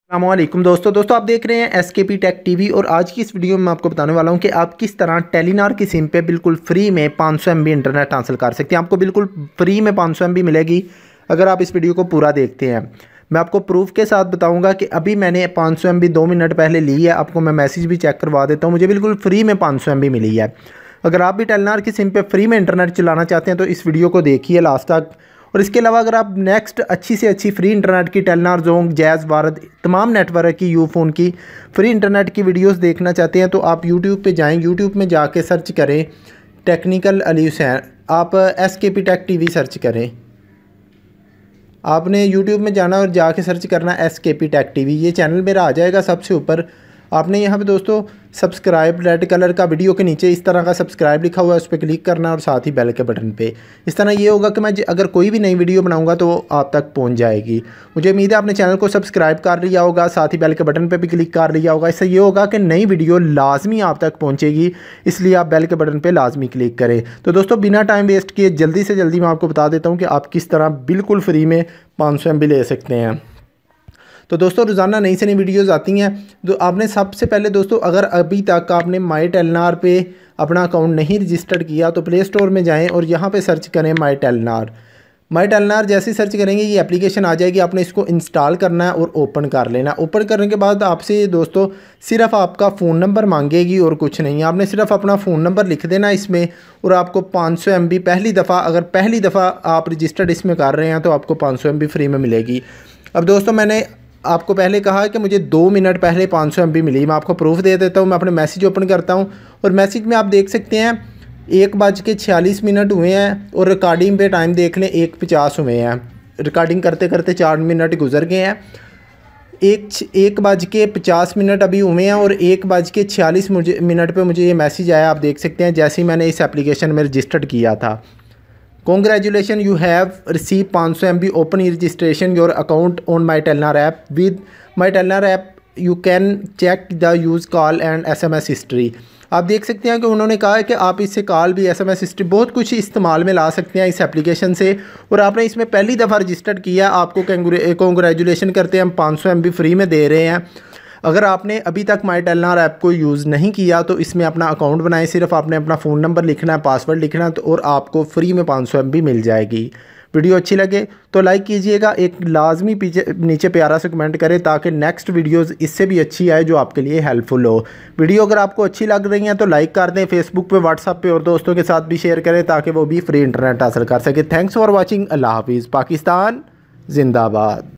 अस्सलामुअलैकुम दोस्तों आप देख रहे हैं एसकेपी टेक टीवी। और आज की इस वीडियो में मैं आपको बताने वाला हूं कि आप किस तरह टेलीनॉर की सिम पे बिल्कुल फ्री में 500 MB इंटरनेट हासिल कर सकते हैं। आपको बिल्कुल फ्री में 500 MB मिलेगी अगर आप इस वीडियो को पूरा देखते हैं। मैं आपको प्रूफ के साथ बताऊंगा कि अभी मैंने 500 MB 2 मिनट पहले ली है। आपको मैं मैसेज भी चेक करवा देता हूँ, मुझे बिल्कुल फ्री में 500 MB मिली है। अगर आप भी टेलीनॉर की सिम पे फ्री में इंटरनेट चलाना चाहते हैं तो इस वीडियो को देखिए लास्ट तक। और इसके अलावा अगर आप नेक्स्ट अच्छी से अच्छी फ्री इंटरनेट की टेलीनॉर, जोंग, जैज़, भारत तमाम नेटवर्क की यूफोन की फ्री इंटरनेट की वीडियोस देखना चाहते हैं तो आप यूट्यूब पे जाएं। यूट्यूब में जाके सर्च करें टेक्निकल अली हुसैन, आप एसकेपी टेक टीवी सर्च करें। आपने यूट्यूब में जाना और जाके सर्च करना एसकेपी टेक टीवी, ये चैनल मेरा आ जाएगा सबसे ऊपर। आपने यहाँ पे दोस्तों सब्सक्राइब, रेड कलर का वीडियो के नीचे इस तरह का सब्सक्राइब लिखा हुआ है, उस पर क्लिक करना और साथ ही बेल के बटन पे। इस तरह ये होगा कि मैं अगर कोई भी नई वीडियो बनाऊंगा तो आप तक पहुंच जाएगी। मुझे उम्मीद है आपने चैनल को सब्सक्राइब कर लिया होगा, साथ ही बेल के बटन पे भी क्लिक कर लिया होगा। इससे ये होगा कि नई वीडियो लाजमी आप तक पहुँचेगी, इसलिए आप बेल के बटन पर लाजमी क्लिक करें। तो दोस्तों बिना टाइम वेस्ट किए जल्दी से जल्दी मैं आपको बता देता हूँ कि आप किस तरह बिल्कुल फ्री में 500 MB ले सकते हैं। तो दोस्तों रोज़ाना नई से नई वीडियोज़ आती हैं। तो आपने सबसे पहले दोस्तों अगर अभी तक आपने माई टेलीनॉर पे अपना अकाउंट नहीं रजिस्टर्ड किया तो प्ले स्टोर में जाएं और यहाँ पे सर्च करें माई टेलीनॉर। माई टेलीनॉर जैसे सर्च करेंगे ये एप्लीकेशन आ जाएगी। आपने इसको इंस्टॉल करना है और ओपन कर लेना। ओपन करने के बाद आपसे दोस्तों सिर्फ आपका फ़ोन नंबर मांगेगी और कुछ नहीं। आपने सिर्फ अपना फ़ोन नंबर लिख देना इसमें और आपको 500 MB पहली दफ़ा, अगर पहली दफ़ा आप रजिस्टर्ड इसमें कर रहे हैं तो आपको 500 MB फ्री में मिलेगी। अब दोस्तों मैंने आपको पहले कहा कि मुझे 2 मिनट पहले 500 MB मिली। मैं आपको प्रूफ दे देता हूँ। मैं अपने मैसेज ओपन करता हूँ और मैसेज में आप देख सकते हैं 1:46 हुए हैं और रिकॉर्डिंग पे टाइम देख लें 1:50 हुए हैं। रिकॉर्डिंग करते करते 4 मिनट गुजर गए हैं। 1:50 अभी हुए हैं और 1:46 मिनट पे मुझे ये मैसेज आया। आप देख सकते हैं जैसे ही मैंने इस एप्लीकेशन में रजिस्टर्ड किया था। Congratulations, you have received 500 MB. Open registration your account on My Telenor app. With My Telenor app, you can check the use call and SMS history. आप देख सकते हैं कि उन्होंने कहा है कि आप इससे कॉल भी, SMS हिस्ट्री, बहुत कुछ इस्तेमाल में ला सकते हैं इस एप्लीकेशन से। और आपने इसमें पहली दफ़ा रजिस्टर्ड किया, आपको कॉन्ग्रेचुलेशन करते हैं, हम 500 MB फ्री में दे रहे हैं। अगर आपने अभी तक माई टेलीनॉर ऐप को यूज़ नहीं किया तो इसमें अपना अकाउंट बनाएं। सिर्फ आपने अपना फ़ोन नंबर लिखना है, पासवर्ड लिखना है तो और आपको फ्री में 500 MB मिल जाएगी। वीडियो अच्छी लगे तो लाइक कीजिएगा, एक लाजमी नीचे प्यारा सा कमेंट करें ताकि नेक्स्ट वीडियोस इससे भी अच्छी आए जो आपके लिए हेल्पफुल हो। वीडियो अगर आपको अच्छी लग रही है तो लाइक कर दें, फेसबुक पे, व्हाट्सएप पे और दोस्तों के साथ भी शेयर करें ताकि वो भी फ्री इंटरनेट हासिल कर सके। Thanks for watching. अल्लाह हाफिज़। पाकिस्तान जिंदाबाद।